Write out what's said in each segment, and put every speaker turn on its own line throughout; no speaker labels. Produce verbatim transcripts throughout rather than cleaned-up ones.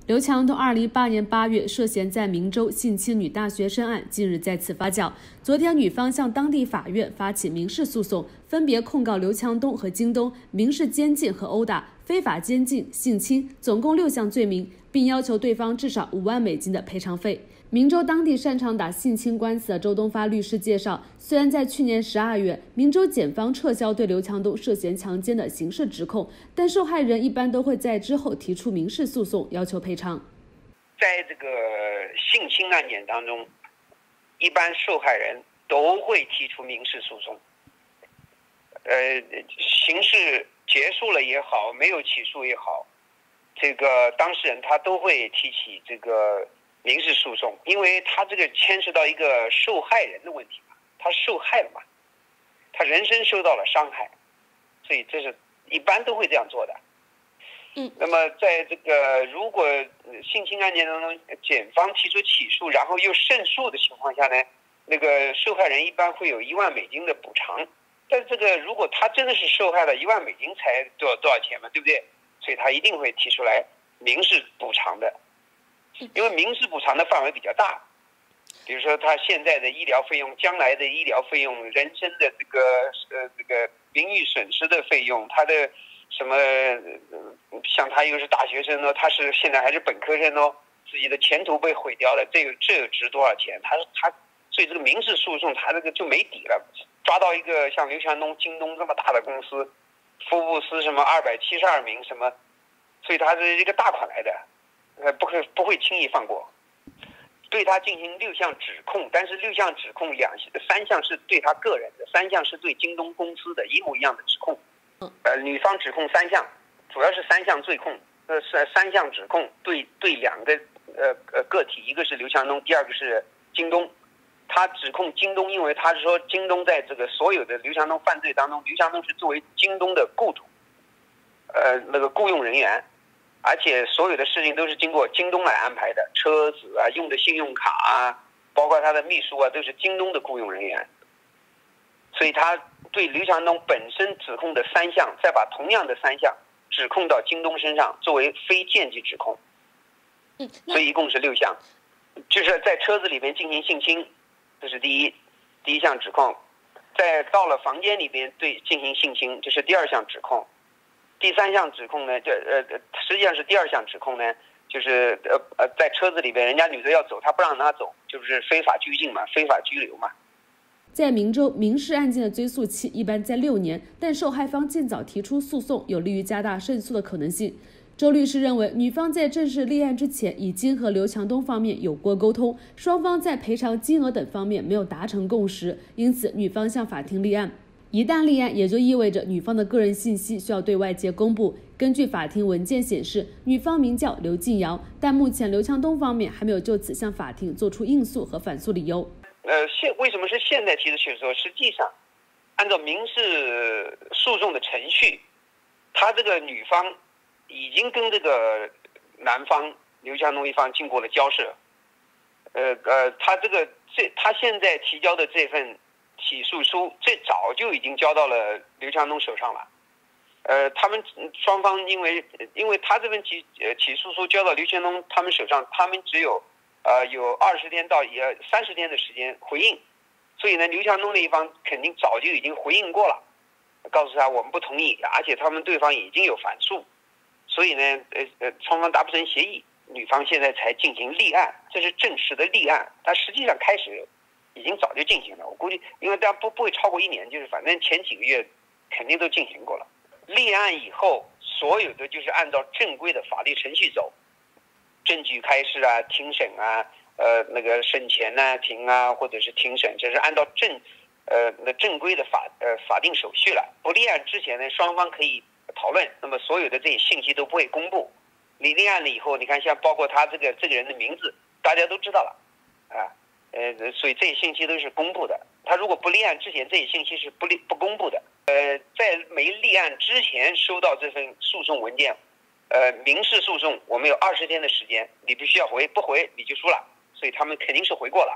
刘强东二零一八年八月涉嫌在明州性侵女大学生案，近日再次发酵。昨天，女方向当地法院发起民事诉讼，分别控告刘强东和京东民事监禁和殴打、非法监禁、性侵，总共六项罪名，并要求对方至少五万美金的赔偿费。明州当地擅长打性侵官司的周东发律师介绍，虽然在去年十二月，明州检方撤销对刘强东涉嫌强奸的刑事指控，但受害人一般都会在之后提出民事诉讼，要求赔偿。
在这个性侵案件当中，一般受害人都会提出民事诉讼。呃，刑事结束了也好，没有起诉也好，这个当事人他都会提起这个民事诉讼，因为他这个牵涉到一个受害人的问题嘛，他受害了嘛，他人身受到了伤害，所以这是一般都会这样做的。
嗯，
那么在这个如果性侵案件当中，检方提出起诉，然后又胜诉的情况下呢，那个受害人一般会有一万美金的补偿。但这个如果他真的是受害了，一万美金才多少多少钱嘛，对不对？所以他一定会提出来民事补偿的。因为民事补偿的范围比较大，比如说他现在的医疗费用、将来的医疗费用、人身的这个呃这个名誉损失的费用，他的什么像他又是大学生呢，他是现在还是本科生哦，自己的前途被毁掉了，这个这值多少钱？他他所以这个民事诉讼他这个就没底了。抓到一个像刘强东、京东这么大的公司，福布斯什么二百七十二名什么，所以他是一个大款来的。呃，不会不会轻易放过，对他进行六项指控，但是六项指控两三项是对他个人的，三项是对京东公司的一模一样的指控。呃，女方指控三项，主要是三项罪控，呃，是三项指控对对两个呃呃个体，一个是刘强东，第二个是京东。他指控京东，因为他是说京东在这个所有的刘强东犯罪当中，刘强东是作为京东的雇主，呃，那个雇佣人员。而且所有的事情都是经过京东来安排的，车子啊、用的信用卡啊，包括他的秘书啊，都是京东的雇佣人员。所以他对刘强东本身指控的三项，再把同样的三项指控到京东身上，作为非间接指控。
嗯，
所以一共是六项，就是在车子里面进行性侵，这是第一第一项指控；在到了房间里边对进行性侵，这是第二项指控。第三项指控呢，这呃实际上是第二项指控呢，就是呃呃在车子里边，人家女的要走，他不让她走，就是非法拘禁嘛，非法拘留嘛。
在明州，民事案件的追诉期一般在六年，但受害方尽早提出诉讼，有利于加大胜诉的可能性。周律师认为，女方在正式立案之前已经和刘强东方面有过沟通，双方在赔偿金额等方面没有达成共识，因此女方向法庭立案。一旦立案，也就意味着女方的个人信息需要对外界公布。根据法庭文件显示，女方名叫刘静瑶，但目前刘强东方面还没有就此向法庭做出应诉和反诉理由。
呃，现为什么是现在提出起诉？实际上，按照民事诉讼的程序，他这个女方已经跟这个男方刘强东一方经过了交涉。呃呃，他这个这他现在提交的这份起诉书最早就已经交到了刘强东手上了，呃，他们双方因为因为他这份起呃起诉书交到刘强东他们手上，他们只有呃有二十天到呃三十天的时间回应，所以呢，刘强东那一方肯定早就已经回应过了，告诉他我们不同意，而且他们对方已经有反诉，所以呢，呃呃双方达不成协议，女方现在才进行立案，这是正式的立案，它实际上开始。已经早就进行了，我估计，因为大家不不会超过一年，就是反正前几个月肯定都进行过了。立案以后，所有的就是按照正规的法律程序走，证据开示啊、庭审啊、呃那个审前呢、庭啊，或者是庭审，这是按照正呃那正规的法呃法定手续了。不立案之前呢，双方可以讨论，那么所有的这些信息都不会公布。你立案了以后，你看像包括他这个这个人的名字，大家都知道了，啊。呃，所以这些信息都是公布的。他如果不立案之前，这些信息是不立不公布的。呃，在没立案之前收到这份诉讼文件，呃，民事诉讼我们有二十天的时间，你必须要回，不回你就输了。所以他们肯定是回过了。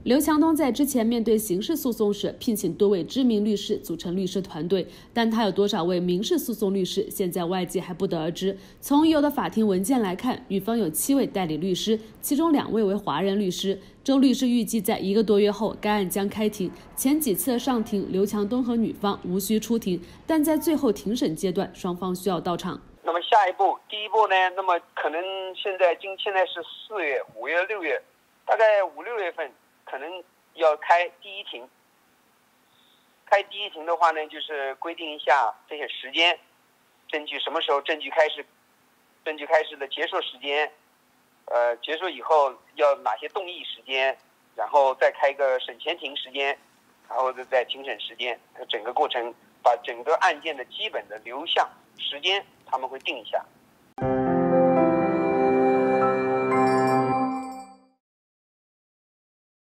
刘强东在之前面对刑事诉讼时聘请多位知名律师组成律师团队，但他有多少位民事诉讼律师，现在外界还不得而知。从已有的法庭文件来看，女方有七位代理律师，其中两位为华人律师。周律师预计在一个多月后该案将开庭，前几次的上庭，刘强东和女方无需出庭，但在最后庭审阶段，双方需要到场。
那么下一步，第一步呢？那么可能现在今现在是四月、五月、六月，大概五六月份可能要开第一庭。开第一庭的话呢，就是规定一下这些时间，证据什么时候证据开始，证据开始的结束时间。呃，结束以后要哪些动议时间，然后再开个审前庭时间，然后再庭审时间，整个过程把整个案件的基本的流向时间他们会定一下。